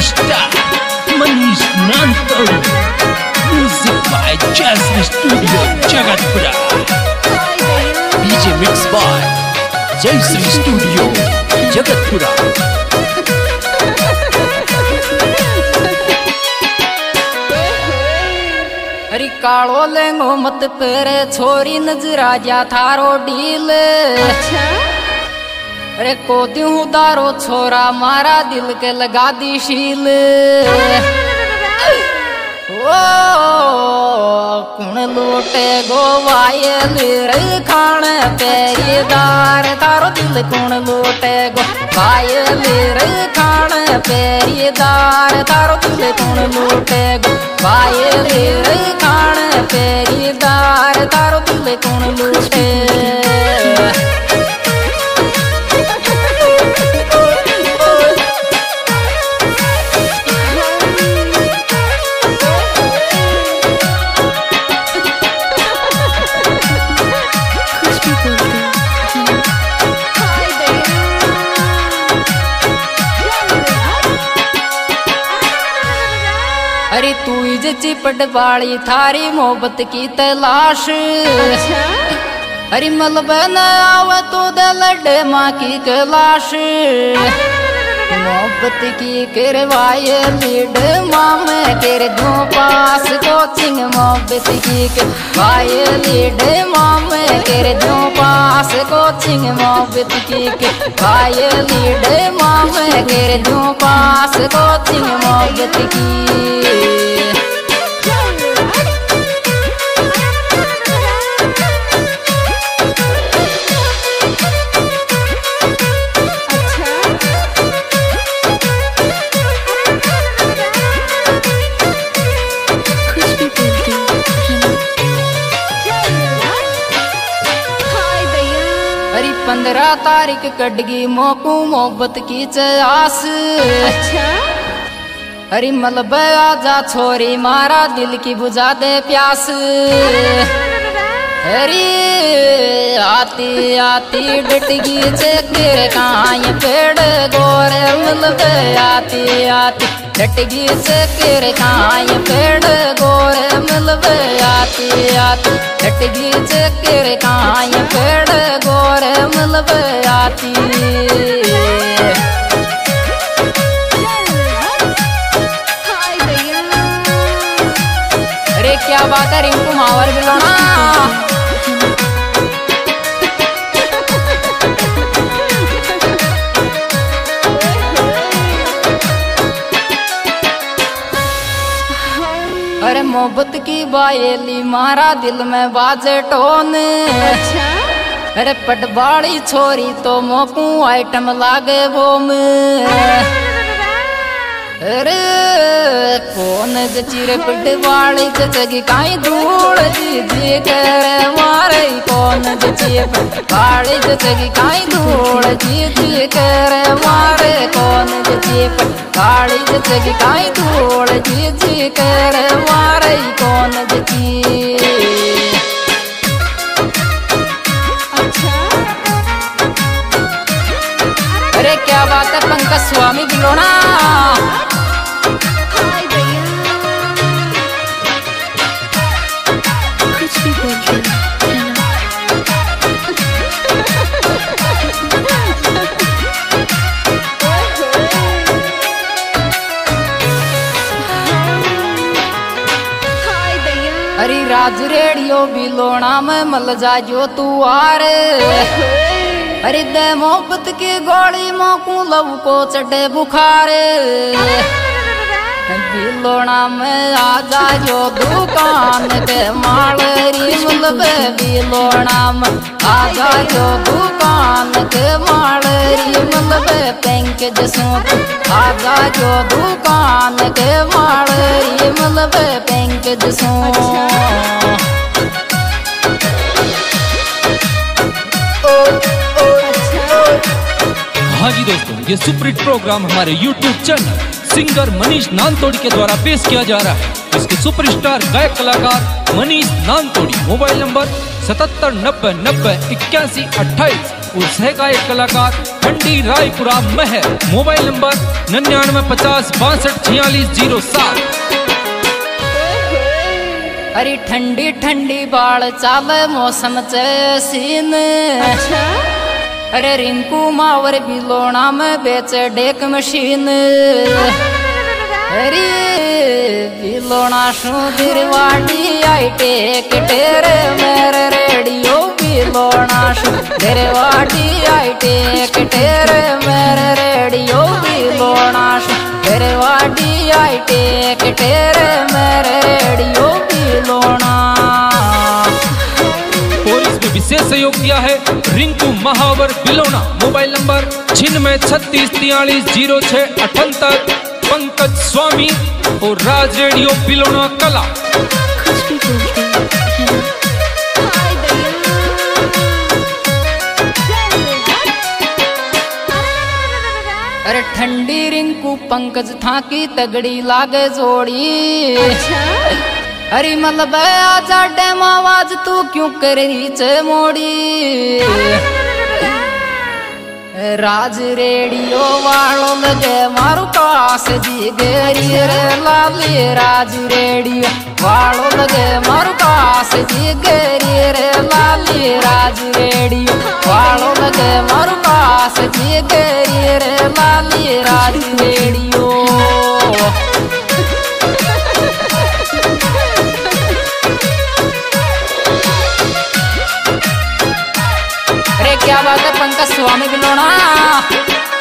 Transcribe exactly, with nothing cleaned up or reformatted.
Superstar Manish Nantodi, music by Jasmine studio Jagatpura, DJ mix by Jasmine studio Jagatpura. अरे कालो लेंगो मत पेरे छोरी नजरा जा थारो डील। अरे को द्यू दारो छोरा मारा दिल के लगा दी शील। ओ कुण लूटे गो वायल रे खान पेरीदार तारो दिल कुण लूटे गो वायल रे खान पेरीदार तारो दिल कुण लूटे गो वायल रे खान पेरीदार तारो दिल कुण लूटे। अरे तू इज चिपट वाली थारी मोहब्बत की तलाश। अरे मलबे न आवे तो दे लड्डे माँ की कलाश। मोहब्बत की करवाए लीड माँ में कर दो पास कोचिंग। मोहब्बत की करवाए लीड माँ में कर दो पास कोचिंग। मोहब्बत की करवाए लीड माँ में कर दो पास कोचिंग। मोहब्बत की पंद्रह तारीख कटगी मोकू मोहब्बत की चास। अरे मलबे आजा छोरी मारा दिल की बुझा दे प्यास। अरे आती आती डटगी चेकर काई पेड़ गोरे मलबे आती आती डटगी चेकर काई पेड़ गोरे मलबे आती आती डटगी चेकर काई पेड़ गोरे मलबे आती। अरे क्या बात है रिंकू मावर बिलोना। अरे मोहब्बत की बायली मारा दिल में बाजे टोन। अरे पटवाड़ी छोरी तो मोकू आइटम लागे वो में। अरे कौन चिर पटवाड़ी जगी काई धूल जी जी करे मारे। कौन चिर पटवाड़ी जगी काई धूल जी जी करे मारे। कौन चिर पटवाड़ी जगी काई धूल जी जी करे मारे। कौन जी अरे क्या बात है पंकज स्वामी बिलोना। कुछ भी बोल रही अरे राज रेडियो बिलोना में मल जा जो तू आरे। अरे दे मोहब्बत की गोली मोकू लव को चढ़े बुखारे। बिलोना में आजा जो दुकान के मालरी मलबे। बिलोना में आजा जो दुकान के मालरी मलबे। पैंकेज सूट आजा जो दुकान के मालरी मलबे। पैंकेज सूट हाँ जी दोस्तों, ये सुपरहिट प्रोग्राम हमारे YouTube channel singer Manish Nantodi के द्वारा पेश किया जा रहा है। इसके सुपरस्टार गायक कलाकार मनीष नानतोड़ी। मोबाइल नंबर सतहत्तर नब्बे नब्बे इक्यासी अट्ठाईस। और सह गायक कलाकार ठंडी रायपुरा महर। मोबाइल नंबर निन्यानवे पचास बासठ छियालीस जीरो सात। अरे ठंडी ठंडी बाल चाल मौसम चीन। अच्छा? अरे रिंकू मावर बिलोना में बेचे डेक मशीन। अरे बिलोना सुधीर वाटी आई टेक टेरे मेरे रेडियो। बिलोना सुधीर वाटी आई टेक टेरे मेरे रेडियो। बिलोना सुधीर वाटी आई टेक टेरे मेरे रेडियो। बिलोना और इसमें विशेष सहयोग किया है रिंकू महावर बिलोना। मोबाइल नंबर छिन्नवे छत्तीस तियालीस जीरो छह अठहत्तर। पंकज स्वामी और राज रेडियो बिलोना कला। अरे ठंडी रिंकू पंकज था की तगड़ी लागे जोड़ी। अरे मतलब आजा डेम आवाज तू क्यों कर रही चे मोड़ी। राज रेडियो वालों लगे मारू कास जी गेरी रे लाली। राज रेडियो वालों लगे मारू कास जी गेरी रे लाली। राज रेडियो वालों लगे मारू कास जी गेरी रे लाली। राज रेडियो क्या बात है पंकज स्वामी बिलोना।